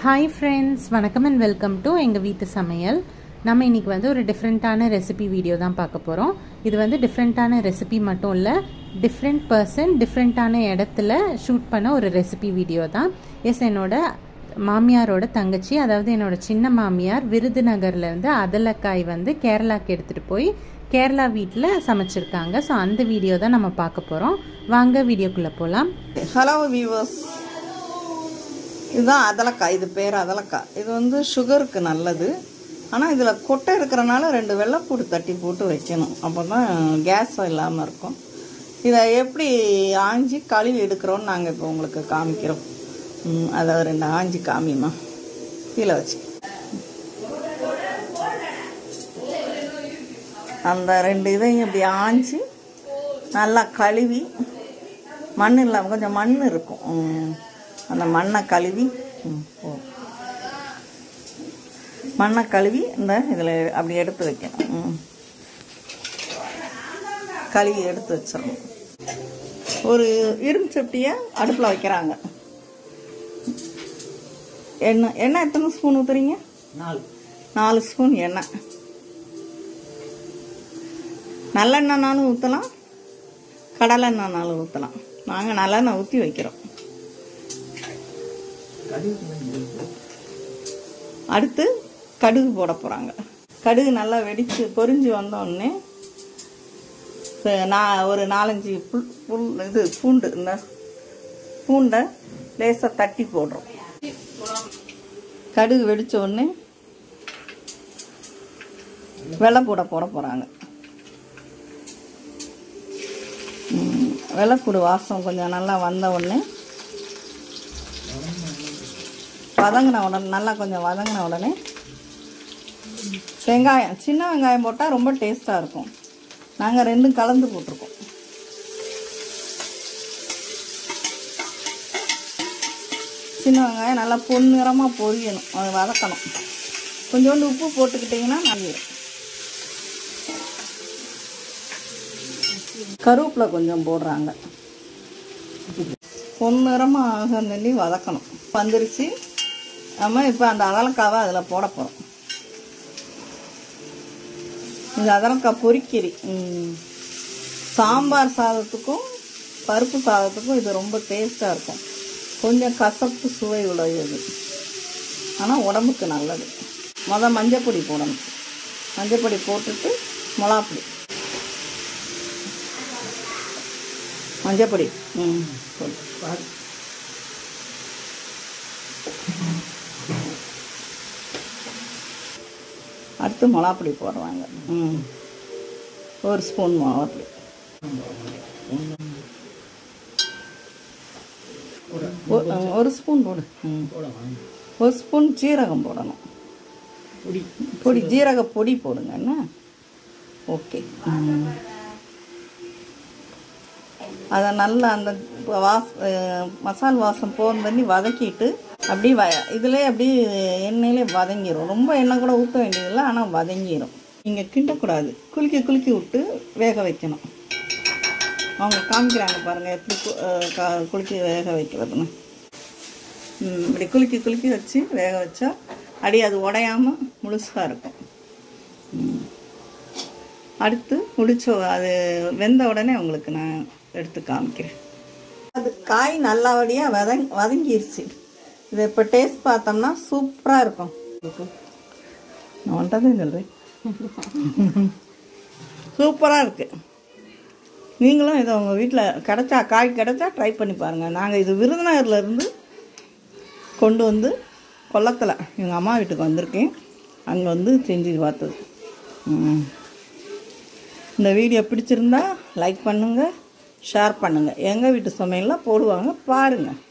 Hi friends, வணக்கம் and welcome to எங்க வீட்டு சமையல். நம்ம இன்னைக்கு வந்து ஒரு டிஃபரண்டான ரெசிபி வீடியோ தான் பார்க்க போறோம். இது வந்து டிஃபரண்டான ரெசிபி மட்டும் இல்ல, டிஃபரண்ட் பர்சன் டிஃபரண்டான இடத்துல ஷூட் பண்ண ஒரு ரெசிபி வீடியோ தான். என்னோட மாமியாரோட தங்கச்சி, அதாவது என்னோட சின்ன மாமியார் விருதுநகர்ல இருந்து அதலக்காய் வந்து கேரளாக்கு எடுத்துட்டு போய் கேரளா வீட்டில் சமைச்சிருக்காங்க. ஸோ அந்த வீடியோ தான் நம்ம பார்க்க போகிறோம். வாங்க வீடியோக்குள்ளே போகலாம். ஹலோ வியூவர்ஸ், இதுதான் அதலக்காய். இது பேர் அதலக்காய். இது வந்து சுகருக்கு நல்லது. ஆனால் இதில் கொட்டை இருக்கிறனால 2 வெள்ளைப்பூடு தட்டி போட்டு வைக்கணும். அப்போ தான் கேஸ் இல்லாமல் இருக்கும். இதை எப்படி ஆஞ்சி கழுவி எடுக்கிறோன்னு நாங்கள் இப்போ உங்களுக்கு காமிக்கிறோம். அதை 2 ஆஞ்சி காமிமா கீழே வச்சு. அந்த 2 இதையும் இப்படி ஆஞ்சி நல்லா கழுவி, மண் இல்லாமல் கொஞ்சம் மண் இருக்கும், அந்த மண்ணை கழுவி இந்த இதில் அப்படி எடுத்து வைக்கணும். கழுவி எடுத்து வச்சிடணும். ஒரு இரும்பு சட்டியை அடுப்பில் வைக்கிறாங்க. எண்ணெய் எத்தனை ஸ்பூன் ஊற்றுறீங்க? 4 ஸ்பூன் எண்ணெய். நல்லெண்ணெய்னாலும் ஊற்றலாம், கடலெண்ணெய்னாலும் ஊற்றலாம். நாங்கள் நல்லெண்ணெய் ஊற்றி வைக்கிறோம். அடுத்து கடுகு போட போகிறாங்க. கடுகு நல்லா வெடித்து பொரிஞ்சு வந்தோடனே நான் ஒரு 4-5 பூண்டு, இந்த பூண்டை லேசாக தட்டி போடுறோம். கடுகு வெடித்த உடனே வெள்ளைப்பூடை போட போகிறாங்க. வெள்ளைப்பூடு வாசம் கொஞ்சம் நல்லா வந்த உடனே நல்லா கொஞ்சம் வதங்கின உடனே வெங்காயம், சின்ன வெங்காயம் போட்டால் ரொம்ப டேஸ்ட்டாக இருக்கும். நாங்கள் 2 கலந்து போட்டிருக்கோம். சின்ன வெங்காயம் நல்லா பொன்னிறமாக பொரியணும், அதை வதக்கணும். கொஞ்சோண்டு உப்பு போட்டுக்கிட்டிங்கன்னா நல்லா. கருவேப்பிலை கொஞ்சம் போடுறாங்க. பொன்னிறமாக நெல்லி வதக்கணும். வந்துருச்சு. நம்ம இப்போ அந்த அதலக்காவை அதில் போட போகிறோம். இந்த அதலக்காய் பொரிக்கறி சாம்பார் சாதத்துக்கும் பருப்பு சாதத்துக்கும் இது ரொம்ப டேஸ்ட்டாக இருக்கும். கொஞ்சம் கசப்பு சுவை உடையது, ஆனால் உடம்புக்கு நல்லது. மஞ்சப்பொடி போடணும். மஞ்சப்பொடி போட்டுட்டு மிளகாப்பொடி, மஞ்சப்பொடி அடுத்து மிளகாப்பொடி போடுறாங்க. 1 ஸ்பூன் மிளகாப்பொடி, 1 ஸ்பூன் போடு. 1 ஸ்பூன் ஜீரகம் போடணும். பொடி ஜீரக பொடி போடுங்க. என்ன ஓகே. அதை நல்லா அந்த மசால் வாசம் போன தண்ணி வதக்கிட்டு அப்படி இதிலே அப்படி எண்ணெயிலே வதங்கிடும். ரொம்ப எண்ணெய் கூட ஊற்ற வேண்டியதில்லை, ஆனால் வதங்கிடும். நீங்கள் கிண்டக்கூடாது, குலுக்கி விட்டு வேக வைக்கணும். அவங்க காமிக்கிறாங்க பாருங்கள் எப்படி குலுக்கி வேக வைக்கிறதுன்னு. இப்படி குலுக்கி வச்சு வேக வச்சா அடி அது உடையாமல் முழுசாக இருக்கும். அடுத்து அது வெந்த உடனே உங்களுக்கு நான் எடுத்து காமிக்கிறேன். அது காய் நல்லபடியாக வதங்கிருச்சு. இதை இப்போ டேஸ்ட் பார்த்தோம்னா சூப்பராக இருக்கும். நான் வந்துட்டதே சொல்கிறேன், சூப்பராக இருக்குது. நீங்களும் இதை உங்கள் வீட்டில் காய் கிடைச்சா ட்ரை பண்ணி பாருங்கள். நாங்கள் இது விருதுநகர்லேருந்து கொண்டு வந்து கொல்லத்தில் எங்கள் அம்மா வீட்டுக்கு வந்திருக்கேன். அங்கே வந்து செஞ்சு பார்த்தது. இந்த வீடியோ பிடிச்சிருந்தா லைக் பண்ணுங்கள், ஷேர் பண்ணுங்கள். எங்கள் வீட்டு சமையல்லாம் போடுவாங்க, பாருங்கள்.